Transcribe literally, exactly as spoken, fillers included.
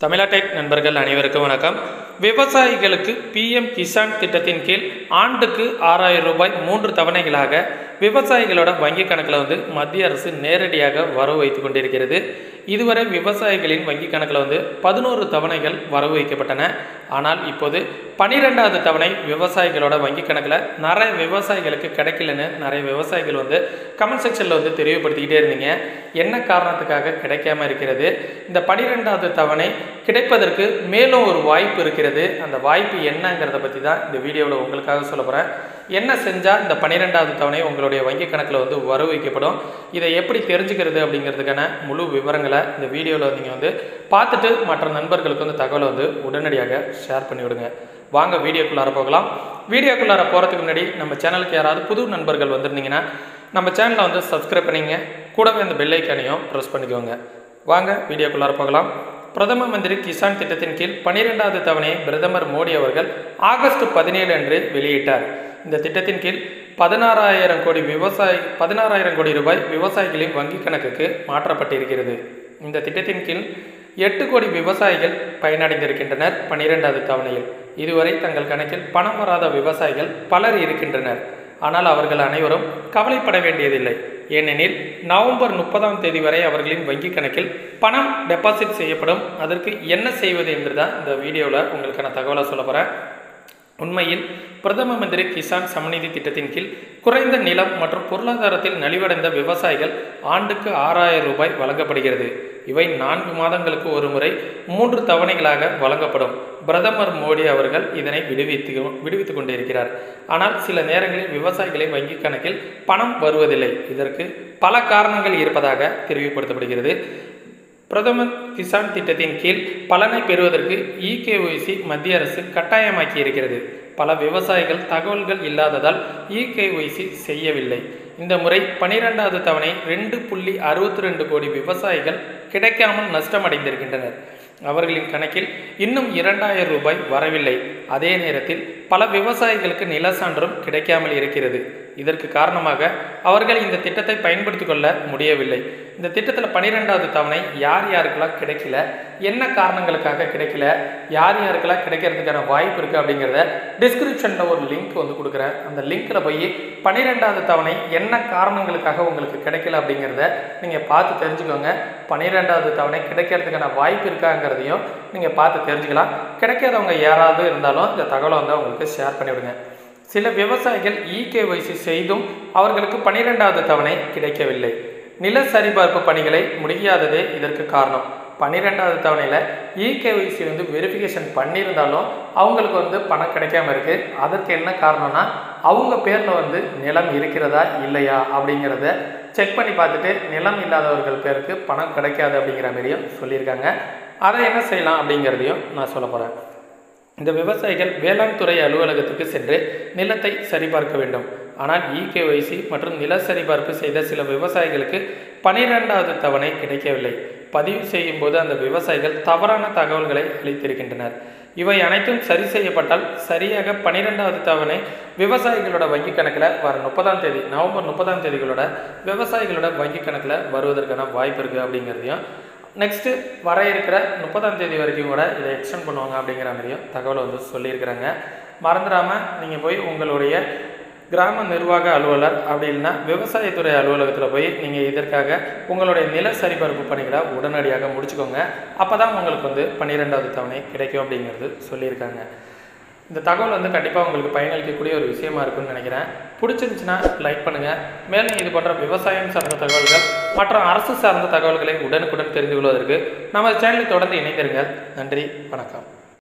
தமிழாடெக் நண்பர்கள் அனைவருக்கும் வணக்கம். விவசாயிகளுக்கு பிஎம் கிசான் திட்டத்தின் கீழ் ஆண்டுக்கு ஆறாயிரம் ரூபாய் மூன்று தவணைகளாக விவசாயிகளோட வங்கி கணக்கில் வந்து மத்திய அரசு நேரடியாக வரவு வைத்து கொண்டிருக்கிறது. இதுவரை விவசாயிகளின் வங்கி கணக்கில் வந்து பதினோரு தவணைகள் வரவு வைக்கப்பட்டன. ஆனால் இப்போது பனிரெண்டாவது தவணை விவசாயிகளோட வங்கி கணக்கில் நிறைய விவசாயிகளுக்கு கிடைக்கலன்னு நிறைய விவசாயிகள் வந்து கமெண்ட் செக்ஷனில் வந்து தெரியப்படுத்திக்கிட்டே இருந்தீங்க. என்ன காரணத்துக்காக கிடைக்காம இருக்கிறது, இந்த பனிரெண்டாவது தவணை கிடைப்பதற்கு மேலும் ஒரு வாய்ப்பு இருக்கிறது, அந்த வாய்ப்பு என்னங்கிறத பற்றி தான் இந்த வீடியோவில் உங்களுக்காக சொல்ல போகிறேன். என்ன செஞ்சால் இந்த பன்னிரெண்டாவது தவணை உங்களுடைய வங்கி கணக்கில் வந்து வரவு வைக்கப்படும், இதை எப்படி தெரிஞ்சுக்கிறது அப்படிங்கிறதுக்கான முழு விவரங்களை இந்த வீடியோவில் நீங்கள் வந்து பார்த்துட்டு மற்ற நண்பர்களுக்கு வந்து தகவலை வந்து உடனடியாக ஷேர் பண்ணிவிடுங்க. வாங்க வீடியோக்குள்ளார போகலாம். வீடியோக்குள்ளார போகிறதுக்கு முன்னாடி நம்ம சேனலுக்கு யாராவது புது நண்பர்கள் வந்திருந்தீங்கன்னா நம்ம சேனலை வந்து சப்ஸ்கிரைப் பண்ணிங்க, கூடவே அந்த பெல் ஐக்கானையும் ப்ரெஸ் பண்ணிக்கோங்க. வாங்க வீடியோக்குள்ளார போகலாம். பிரதம மந்திரி கிசான் திட்டத்தின் கீழ் பன்னிரெண்டாவது தவணையை பிரதமர் மோடி அவர்கள் ஆகஸ்ட் பதினேழு அன்று வெளியிட்டார். இந்த திட்டத்தின் கீழ் பதினாறாயிரம் கோடி விவசாயி பதினாறாயிரம் கோடி ரூபாய் விவசாயிகளின் வங்கி கணக்குக்கு மாற்றப்பட்டிருக்கிறது. இந்த திட்டத்தின் கீழ் எட்டு கோடி விவசாயிகள் பயனடைந்திருக்கின்றனர். பன்னிரெண்டாவது தவணையில் இதுவரை தங்கள் கணக்கில் பணம் வராத விவசாயிகள் பலர் இருக்கின்றனர். ஆனால் அவர்கள் அனைவரும் கவலைப்பட வேண்டியதில்லை. ஏனெனில் நவம்பர் முப்பதாம் தேதி வரை அவர்களின் வங்கி கணக்கில் பணம் டெபாசிட் செய்யப்படும். அதற்கு என்ன செய்வது என்று தான் இந்த வீடியோவில் உங்களுக்கான தகவலை சொல்ல போகிறேன். உண்மையில் பிரதம மந்திரி கிசான் சமநிதி திட்டத்தின் கீழ் குறைந்த நிலம் மற்றும் பொருளாதாரத்தில் நலிவடைந்த விவசாயிகள் ஆண்டுக்கு ஆறாயிரம் ரூபாய் வழங்கப்படுகிறது. இவை நான்கு மாதங்களுக்கு ஒரு முறை மூன்று தவணைகளாக வழங்கப்படும். பிரதமர் மோடி அவர்கள் இதனை விடுவித்து விடுவித்துக் கொண்டிருக்கிறார். ஆனால் சில நேரங்களில் விவசாயிகளின் வங்கி கணக்கில் பணம் வருவதில்லை. இதற்கு பல காரணங்கள் இருப்பதாக தெரிவிக்கப்படுத்தப்படுகிறது. பிரதமர் கிசான் திட்டத்தின் கீழ் பலனை பெறுவதற்கு இகேஒய்சி மத்திய அரசு கட்டாயமாக்கி இருக்கிறது. பல விவசாயிகள் தகவல்கள் இல்லாததால் இகேஒய்சி செய்யவில்லை. இந்த முறை பனிரெண்டாவது தவணை ரெண்டு புள்ளி அறுபத்தி ரெண்டு கோடி விவசாயிகள் கிடைக்காமல் நஷ்டமடைந்திருக்கின்றனர். அவர்களின் கணக்கில் இன்னும் இரண்டாயிரம் ரூபாய் வரவில்லை. அதே நேரத்தில் பல விவசாயிகளுக்கு நில சான்றும் கிடைக்காமல் இருக்கிறது. இதற்கு காரணமாக அவர்கள் இந்த திட்டத்தை பயன்படுத்தி கொள்ள முடியவில்லை. இந்த திட்டத்தில் பன்னிரெண்டாவது தவணை யார் யாருக்கெல்லாம் கிடைக்கல, என்ன காரணங்களுக்காக கிடைக்கல, யார் யாருக்கெல்லாம் கிடைக்கிறதுக்கான வாய்ப்பு இருக்குது அப்படிங்கிறத டிஸ்கிரிப்ஷனில் ஒரு லிங்க் வந்து கொடுக்குறேன். அந்த லிங்க்கில் போய் பன்னிரெண்டாவது தவணை என்ன காரணங்களுக்காக உங்களுக்கு கிடைக்கல அப்படிங்கிறத நீங்கள் பார்த்து தெரிஞ்சுக்கோங்க. பன்னிரெண்டாவது தவணை கிடைக்கிறதுக்கான வாய்ப்பு இருக்காங்கிறதையும் நீங்கள் பார்த்து தெரிஞ்சுக்கலாம். கிடைக்காதவங்க யாராவது இருந்தாலும் இந்த தகவலை வந்து உங்களுக்கு ஷேர் பண்ணிவிடுங்க. சில விவசாயிகள் இகேஒய்சி செய்தும் அவர்களுக்கு பன்னிரெண்டாவது தவணை கிடைக்கவில்லை. நில சரிபார்ப்பு பணிகளை முடியாததே இதற்கு காரணம். பன்னிரெண்டாவது தவணையில் இகேஒய்சி வந்து வெரிஃபிகேஷன் பண்ணியிருந்தாலும் அவங்களுக்கு வந்து பணம் கிடைக்காம இருக்குது. அதற்கு என்ன காரணம்னா அவங்க பேரில் வந்து நிலம் இருக்கிறதா இல்லையா அப்படிங்கிறத செக் பண்ணி பார்த்துட்டு நிலம் இல்லாதவர்கள் பேருக்கு பணம் கிடைக்காது அப்படிங்கிற மாதிரியும் சொல்லியிருக்காங்க. அதை என்ன செய்யலாம் அப்படிங்கிறதையும் நான் சொல்ல போகிறேன். இந்த விவசாயிகள் வேளாண் துறை அலுவலகத்துக்கு சென்று நிலத்தை சரிபார்க்க வேண்டும். ஆனால் இகேஒய்சி மற்றும் நில சரிபார்ப்பு செய்த சில விவசாயிகளுக்கு பனிரெண்டாவது தவணை கிடைக்கவில்லை. பதிவு செய்யும் போது அந்த விவசாயிகள் தவறான தகவல்களை அளித்திருக்கின்றனர். இவை அனைத்தும் சரி செய்யப்பட்டால் சரியாக பன்னிரெண்டாவது தவணை விவசாயிகளோட வங்கி கணக்கில் வர முப்பதாம் தேதி நவம்பர் முப்பதாம் தேதிகளோட விவசாயிகளோட வங்கி கணக்கில் வருவதற்கான வாய்ப்பு இருக்குது அப்படிங்கிறதையும், நெக்ஸ்ட்டு வர இருக்கிற முப்பதாம் தேதி வரைக்கும் கூட இதை எக்ஸ்டெண்ட் பண்ணுவாங்க அப்படிங்கிற மாதிரியும் தகவலை வந்து சொல்லியிருக்கிறாங்க. மறந்துடாமல் நீங்கள் போய் உங்களுடைய கிராம நிர்வாக அலுவலர் அப்படி இல்லைன்னா விவசாயத்துறை அலுவலகத்தில் போய் நீங்கள் இதற்காக உங்களுடைய நில சரிபார்ப்பு பணிகளை உடனடியாக முடிச்சுக்கோங்க. அப்போ தான் உங்களுக்கு வந்து பன்னிரெண்டாவது தவணை கிடைக்கும் அப்படிங்கிறது சொல்லியிருக்காங்க. இந்த தகவல் வந்து கண்டிப்பாக உங்களுக்கு பயனளிக்கக்கூடிய ஒரு விஷயமா இருக்குன்னு நினைக்கிறேன். பிடிச்சிருந்துச்சுன்னா லைக் பண்ணுங்கள். மேலும் இது போன்ற விவசாயம் சார்ந்த தகவல்கள் மற்றும் அரசு சார்ந்த தகவல்களை உடனுக்குடன் தெரிந்து கொள்வதற்கு நம்ம சேனலை தொடர்ந்து இணைந்திருங்கள். நன்றி, வணக்கம்.